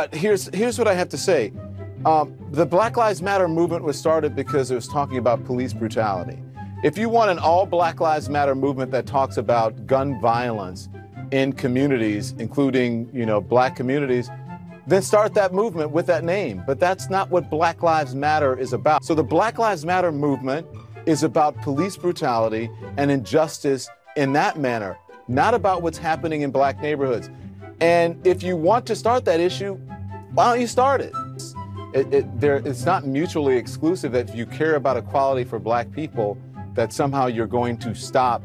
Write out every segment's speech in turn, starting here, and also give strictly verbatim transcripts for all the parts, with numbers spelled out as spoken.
But here's, here's what I have to say. Um, the Black Lives Matter movement was started because it was talking about police brutality. If you want an all Black Lives Matter movement that talks about gun violence in communities, including, you know, black communities, then start that movement with that name. But that's not what Black Lives Matter is about. So the Black Lives Matter movement is about police brutality and injustice in that manner, not about what's happening in black neighborhoods. And if you want to start that issue, why don't you start it? It, it there, it's not mutually exclusive that if you care about equality for black people, that somehow you're going to stop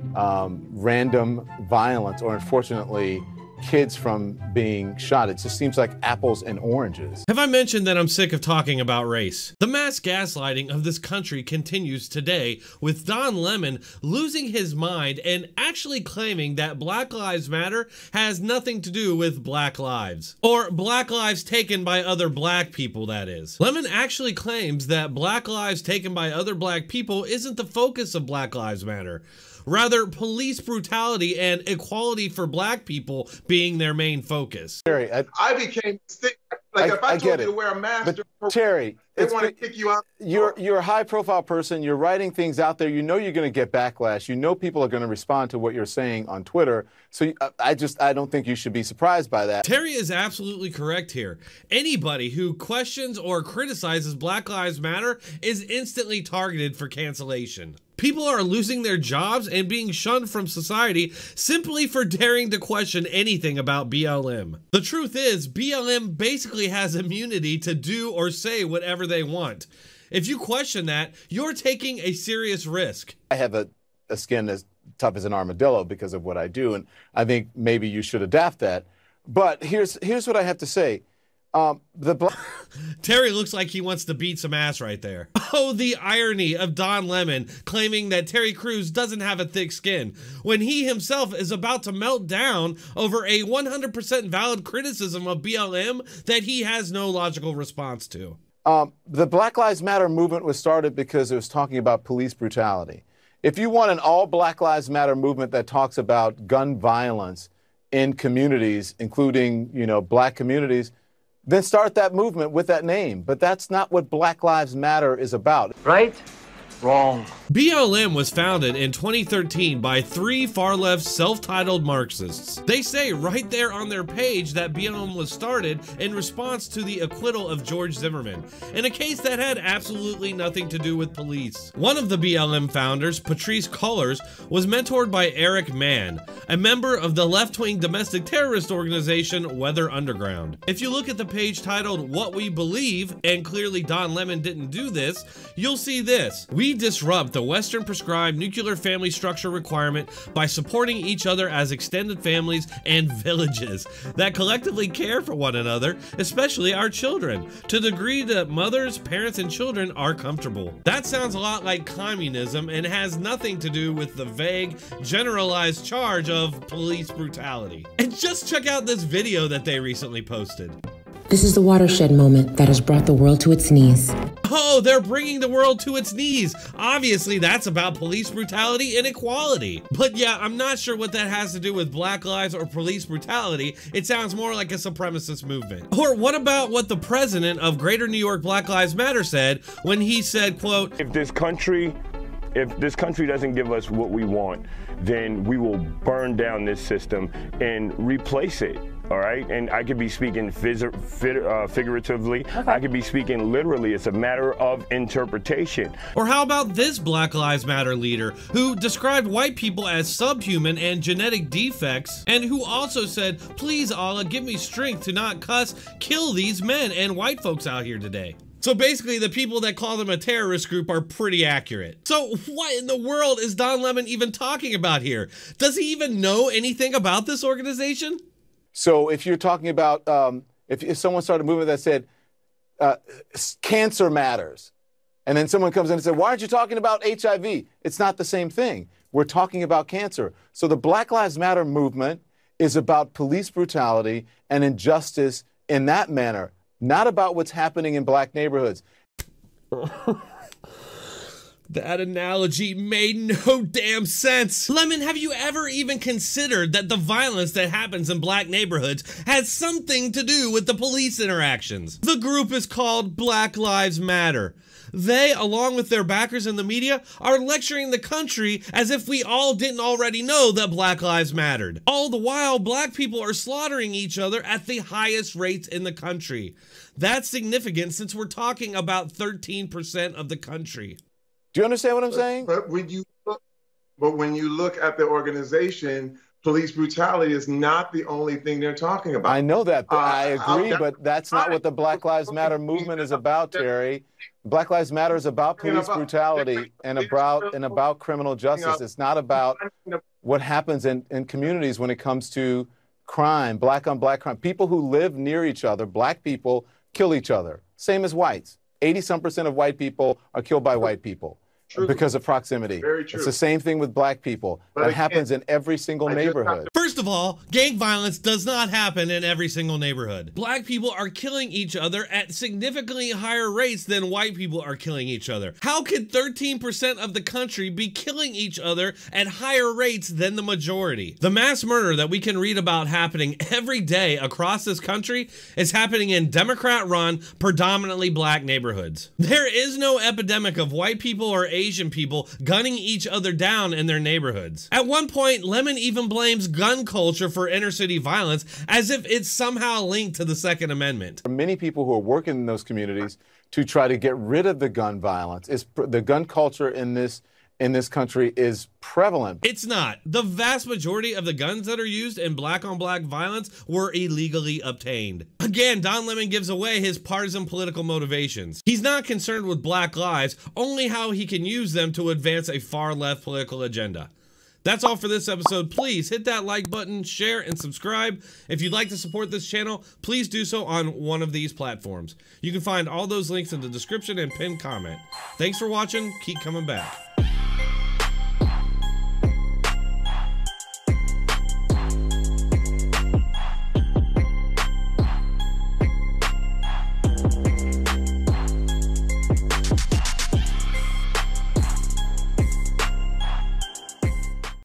um, random violence or, unfortunately, kids from being shot. It just seems like apples and oranges. Have I mentioned that I'm sick of talking about race? The mass gaslighting of this country continues today, with Don Lemon losing his mind and actually claiming that Black Lives Matter has nothing to do with black lives. Or black lives taken by other black people, that is. Lemon actually claims that black lives taken by other black people isn't the focus of Black Lives Matter. Rather, police brutality and equality for black people being their main focus. Terry, I, I became sick. Like I, if I, I told you it. to wear a mask, but Terry, they it's, want to kick you out. You're you're a high-profile person. You're writing things out there. You know you're going to get backlash. You know people are going to respond to what you're saying on Twitter. So you, I just I don't think you should be surprised by that. Terry is absolutely correct here. Anybody who questions or criticizes Black Lives Matter is instantly targeted for cancellation. People are losing their jobs and being shunned from society simply for daring to question anything about B L M. The truth is, B L M basically has immunity to do or say whatever they want. If you question that, you're taking a serious risk. I have a, a skin as tough as an armadillo because of what I do, and I think maybe you should adapt that. But here's here's what I have to say. Um, the Terry looks like he wants to beat some ass right there. Oh, the irony of Don Lemon claiming that Terry Crews doesn't have a thick skin when he himself is about to melt down over a one hundred percent valid criticism of B L M that he has no logical response to. Um, the Black Lives Matter movement was started because it was talking about police brutality. If you want an all Black Lives Matter movement that talks about gun violence in communities, including, you know, black communities, then start that movement with that name. But that's not what Black Lives Matter is about. Right? Wrong. B L M was founded in twenty thirteen by three far-left self-titled Marxists. They say right there on their page that B L M was started in response to the acquittal of George Zimmerman, in a case that had absolutely nothing to do with police. One of the B L M founders, Patrice Cullors, was mentored by Eric Mann, a member of the left-wing domestic terrorist organization Weather Underground. If you look at the page titled What We Believe, and clearly Don Lemon didn't do this, you'll see this. We disrupt the Western prescribed nuclear family structure requirement by supporting each other as extended families and villages that collectively care for one another, especially our children, to the degree that mothers, parents, and children are comfortable. That sounds a lot like communism and has nothing to do with the vague, generalized charge of police brutality. And just check out this video that they recently posted. This is the watershed moment that has brought the world to its knees. Oh, they're bringing the world to its knees. Obviously, that's about police brutality and equality. But yeah, I'm not sure what that has to do with black lives or police brutality. It sounds more like a supremacist movement. Or what about what the president of Greater New York Black Lives Matter said when he said, quote, if this country, if this country doesn't give us what we want, then we will burn down this system and replace it. All right, and I could be speaking phys uh, figuratively. Okay. I could be speaking literally. It's a matter of interpretation. Or how about this Black Lives Matter leader who described white people as subhuman and genetic defects, and who also said, please Allah, give me strength to not cuss, kill these men and white folks out here today. So basically, the people that call them a terrorist group are pretty accurate. So what in the world is Don Lemon even talking about here? Does he even know anything about this organization? So if you're talking about, um, if, if someone started a movement that said, uh, cancer matters, and then someone comes in and said, why aren't you talking about H I V? It's not the same thing. We're talking about cancer. So the Black Lives Matter movement is about police brutality and injustice in that manner, not about what's happening in black neighborhoods. That analogy made no damn sense. Lemon, have you ever even considered that the violence that happens in black neighborhoods has something to do with the police interactions? The group is called Black Lives Matter. They, along with their backers in the media, are lecturing the country as if we all didn't already know that Black Lives mattered. All the while, black people are slaughtering each other at the highest rates in the country. That's significant since we're talking about thirteen percent of the country. Do you understand what I'm saying? But when you look, but when you look at the organization, police brutality is not the only thing they're talking about. I know that, but Uh, I agree, I'll- but that's not what the Black Lives Matter movement is about, Terry. Black Lives Matter is about police brutality and about and about criminal justice. It's not about what happens in, in communities when it comes to crime, black on black crime. People who live near each other, black people, kill each other. Same as whites. eighty some percent of white people are killed by white people. True. Because of proximity. Very true. It's the same thing with black people. But that again, happens in every single neighborhood. First of all, gang violence does not happen in every single neighborhood. Black people are killing each other at significantly higher rates than white people are killing each other. How could thirteen percent of the country be killing each other at higher rates than the majority? The mass murder that we can read about happening every day across this country is happening in Democrat-run, predominantly black neighborhoods. There is no epidemic of white people or Asian people gunning each other down in their neighborhoods. At one point, Lemon even blames gun culture for inner city violence as if it's somehow linked to the Second Amendment. For many people who are working in those communities to try to get rid of the gun violence, is the gun culture in this in this country is prevalent. It's not. The vast majority of the guns that are used in black on black violence were illegally obtained. Again, Don Lemon gives away his partisan political motivations. He's not concerned with black lives, only how he can use them to advance a far left political agenda. That's all for this episode. Please hit that like button, share, and subscribe. If you'd like to support this channel, please do so on one of these platforms. You can find all those links in the description and pinned comment. Thanks for watching. Keep coming back.